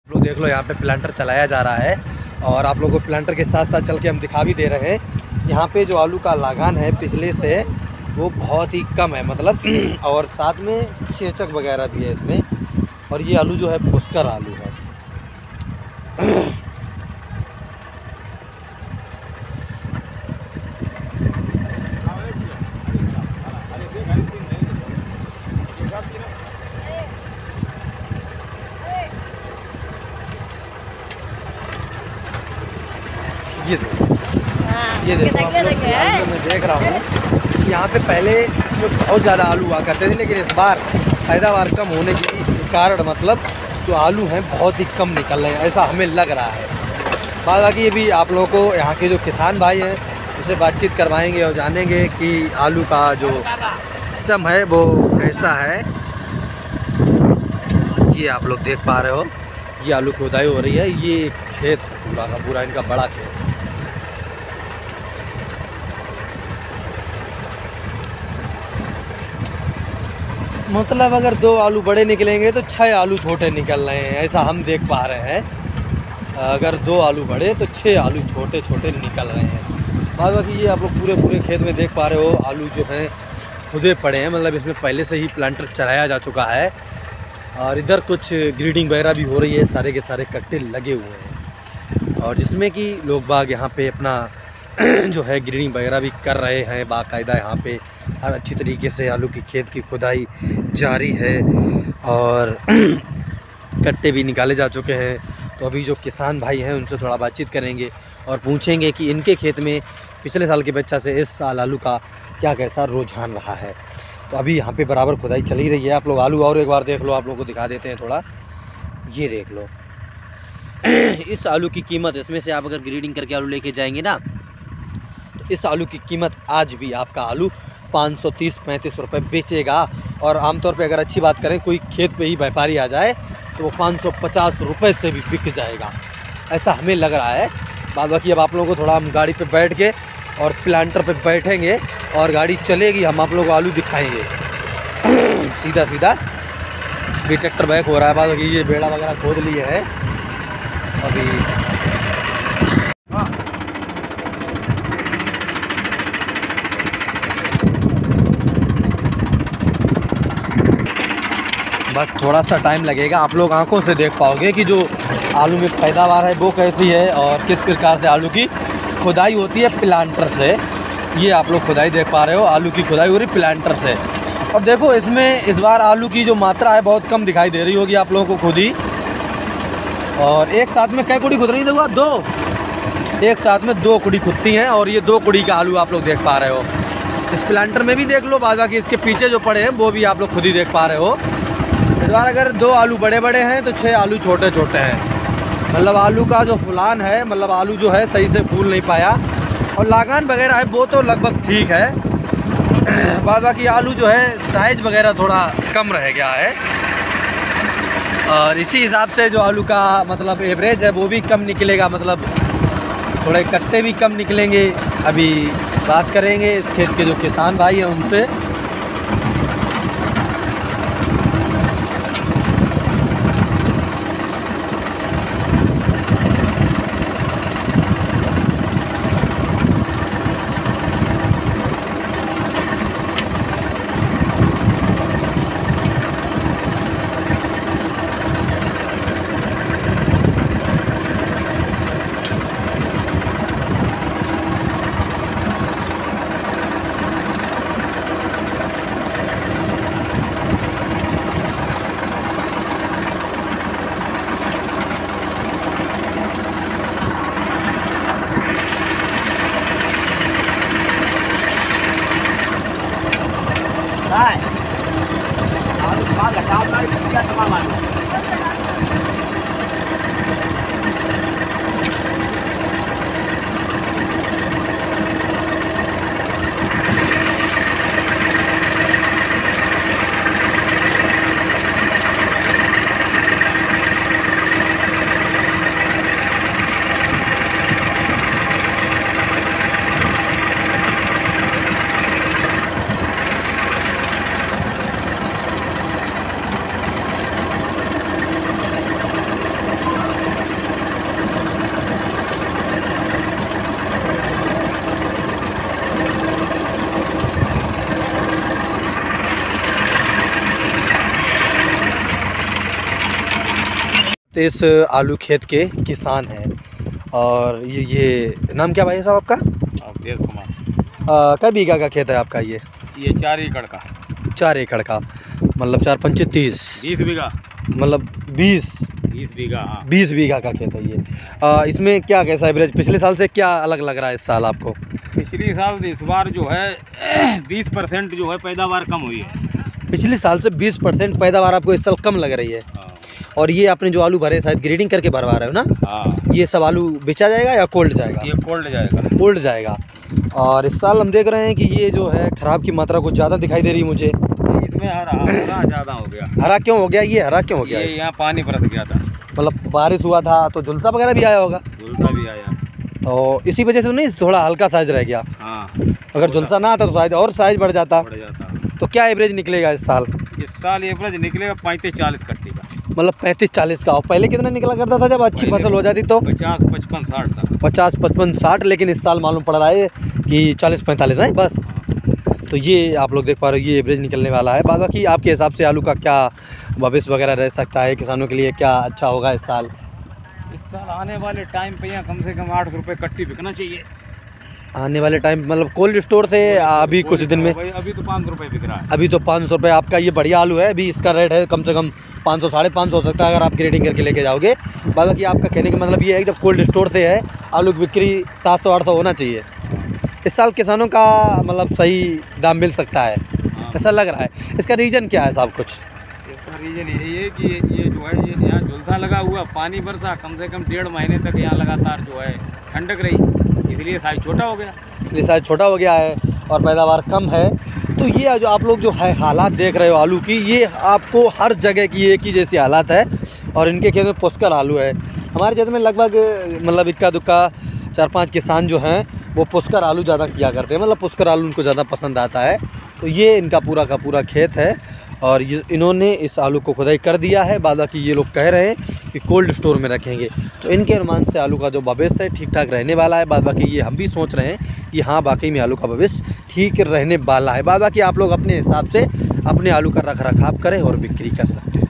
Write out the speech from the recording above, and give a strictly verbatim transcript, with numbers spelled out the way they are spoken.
लोग देख लो यहाँ पे प्लांटर चलाया जा रहा है और आप लोगों को प्लांटर के साथ साथ चल के हम दिखा भी दे रहे हैं। यहाँ पे जो आलू का लागान है पिछले से वो बहुत ही कम है मतलब और साथ में चेचक वगैरह भी है इसमें। और ये आलू जो है पुष्कर आलू है। ये देखो ये देखो आप लोग मैं देख रहा हूँ कि यहाँ पे पहले इसमें बहुत ज़्यादा आलू हुआ करते थे, लेकिन इस बार पैदावार कम होने के कारण मतलब जो आलू हैं बहुत ही कम निकल रहे हैं, ऐसा हमें लग रहा है। बाद बाकी ये भी आप लोगों को यहाँ के जो किसान भाई हैं उससे बातचीत करवाएंगे और जानेंगे कि आलू का जो सिस्टम है वो कैसा है। ये आप लोग देख पा रहे हो ये आलू खुदाई हो रही है। ये खेत पूरा का पूरा इनका बड़ा खेत। मतलब अगर दो आलू बड़े निकलेंगे तो छः आलू छोटे निकल रहे हैं, ऐसा हम देख पा रहे हैं। अगर दो आलू बड़े तो छः आलू छोटे छोटे निकल रहे हैं। बाद बाकी ये आप लोग पूरे पूरे खेत में देख पा रहे हो आलू जो हैं खुदे पड़े हैं, मतलब इसमें पहले से ही प्लांटर चलाया जा चुका है। और इधर कुछ ग्रीडिंग वगैरह भी हो रही है, सारे के सारे कट्टे लगे हुए हैं और जिसमें कि लोग बाग यहाँ पे अपना जो है ग्रीडिंग वगैरह भी कर रहे हैं बाकायदा। यहाँ पे हर अच्छी तरीके से आलू की खेत की खुदाई जारी है और कट्टे भी निकाले जा चुके हैं। तो अभी जो किसान भाई हैं उनसे थोड़ा बातचीत करेंगे और पूछेंगे कि इनके खेत में पिछले साल के अपेक्षा से इस साल आलू का क्या कैसा रुझान रहा है। तो अभी यहाँ पे बराबर खुदाई चल ही रही है। आप लोग आलू और एक बार देख लो, आप लोगों को दिखा देते हैं थोड़ा। ये देख लो इस आलू की कीमत, इसमें से आप अगर ग्रीडिंग करके आलू लेके जाएंगे ना तो इस आलू की कीमत आज भी आपका आलू पाँच सौ तीस पैंतीस रुपये बेचेगा। और आमतौर पे अगर अच्छी बात करें कोई खेत पे ही व्यापारी आ जाए तो वो पाँच सौ पचास रुपये से भी बिक जाएगा, ऐसा हमें लग रहा है। बाद बाकी अब आप लोगों को थोड़ा हम गाड़ी पे बैठ के और प्लांटर पे बैठेंगे और गाड़ी चलेगी, हम आप लोगों को आलू दिखाएंगे सीधा सीधा। भी ट्रैक्टर बैक हो रहा है। बाद बाकी ये बेड़ा वगैरह खोद लिए है अभी। बस थोड़ा सा टाइम लगेगा, आप लोग आंखों से देख पाओगे कि जो आलू में पैदावार है वो कैसी है और किस प्रकार से आलू की खुदाई होती है प्लांटर से। ये आप लोग खुदाई देख पा रहे हो, आलू की खुदाई हो रही प्लांटर से। और देखो इसमें इस बार आलू की जो मात्रा है बहुत कम दिखाई दे रही होगी आप लोगों को खुद ही। और एक साथ में कै कुड़ी खुद रही देखो, दो एक साथ में दो कुड़ी खुदती हैं और ये दो कुड़ी का आलू आप लोग देख पा रहे हो। इस प्लांटर में भी देख लो, बाजा कि इसके पीछे जो पड़े हैं वो भी आप लोग खुद ही देख पा रहे हो। इस बार अगर दो आलू बड़े बड़े हैं तो छः आलू छोटे छोटे हैं। मतलब आलू का जो फुलान है, मतलब आलू जो है सही से फूल नहीं पाया। और लागान वगैरह है वो तो लगभग ठीक है। बाद बाकी आलू जो है साइज वगैरह थोड़ा कम रह गया है और इसी हिसाब से जो आलू का मतलब एवरेज है वो भी कम निकलेगा, मतलब थोड़े कट्टे भी कम निकलेंगे। अभी बात करेंगे इस खेत के जो किसान भाई हैं उनसे। तो इस आलू खेत के किसान हैं। और ये ये नाम क्या भाई साहब आपका? अवधेश कुमार। कै बीघा का खेत है आपका ये? ये चार एकड़ का। चार एकड़ का मतलब चार पंचे तीस बीस बीघा मतलब बीस बीस बीघा हाँ बीस बीघा का खेत है ये। आ, इसमें क्या कैसा एवरेज पिछले साल से क्या अलग लग रहा है इस साल आपको? पिछली साल इस बार जो है बीस परसेंट जो है पैदावार कम हुई है। पिछले साल से बीस परसेंट पैदावार आपको इस साल कम लग रही है। हाँ। और ये आपने जो आलू भरे शायद ग्रेडिंग करके भरवा रहे हो ना? हाँ। ये सब आलू बेचा जाएगा या कोल्ड जाएगा? ये कोल्ड जाएगा। कोल्ड जाएगा। और इस साल हम देख रहे हैं कि ये जो है खराब की मात्रा कुछ ज़्यादा दिखाई दे रही है मुझे। इसमें हरा हरा ज़्यादा हो गया। हरा क्यों हो गया ये? हरा क्यों हो गया? ये यहाँ पानी बरस गया था, मतलब बारिश हुआ था तो झुलसा वगैरह भी आया होगा। झुलसा भी आया तो इसी वजह से नहीं थोड़ा हल्का साइज रह गया। हाँ। अगर झुलसा ना आता तो शायद और साइज बढ़ जाता। बढ़ जाता। तो क्या एवरेज निकलेगा इस साल? इस साल एवरेज निकलेगा पैंतीस चालीस कट्टी का। मतलब पैंतीस चालीस का। और पहले कितना निकला करता था जब अच्छी फसल हो जाती तो? पचास पचपन साठ था। पचास पचपन साठ, लेकिन इस साल मालूम पड़ रहा है कि चालीस पैंतालीस है बस। तो ये आप लोग देख पा रहे हो ये एवरेज निकलने वाला है। बाकी आपके हिसाब से आलू का क्या भविष्य वगैरह रह सकता है, किसानों के लिए क्या अच्छा होगा इस साल? इस साल आने वाले टाइम पे यहाँ कम से कम आठ रुपये कट्टी बिकना चाहिए। आने वाले टाइम मतलब कोल्ड स्टोर से अभी कुछ दिन में? अभी तो पाँच सौ रुपये बिक रहा है। अभी तो पाँच सौ रुपये आपका ये बढ़िया आलू है। अभी इसका रेट है कम से कम पाँच सौ साढ़े पाँच सौ हो सकता है अगर आप ग्रेडिंग करके लेके जाओगे। बाकी आपका कहने का मतलब ये है कि जब कोल्ड स्टोर से है आलू की बिक्री सात सौ आठ सौ होना चाहिए। इस साल किसानों का मतलब सही दाम मिल सकता है ऐसा लग रहा है। इसका रीज़न क्या है साहब कुछ? इसका रीज़न यही है कि ये जो है ये यहाँ झुलसा लगा हुआ, पानी बरसा, कम से कम डेढ़ महीने तक यहाँ लगातार जो है ठंडक रही, इसलिए साइज छोटा हो गया। इसलिए साइज छोटा हो गया है और पैदावार कम है। तो ये जो आप लोग जो है हालात देख रहे हो आलू की, ये आपको हर जगह की एक ही जैसी हालात है। और इनके खेत में पुष्कर आलू है। हमारे खेत में लगभग मतलब इक्का दुक्का चार पांच किसान जो हैं वो पुष्कर आलू ज़्यादा किया करते हैं, मतलब पुष्कर आलू उनको ज़्यादा पसंद आता है। तो ये इनका पूरा का पूरा खेत है और ये इन्होंने इस आलू को खुदाई कर दिया है। बाकी ये लोग कह रहे हैं कि कोल्ड स्टोर में रखेंगे। तो इनके अनुमान से आलू का जो भविष्य है ठीक ठाक रहने वाला है। बाकी ये हम भी सोच रहे हैं कि हाँ वाकई में आलू का भविष्य ठीक रहने वाला है। बाकी आप लोग अपने हिसाब से अपने आलू का रख रखाव करें और बिक्री कर सकते हैं।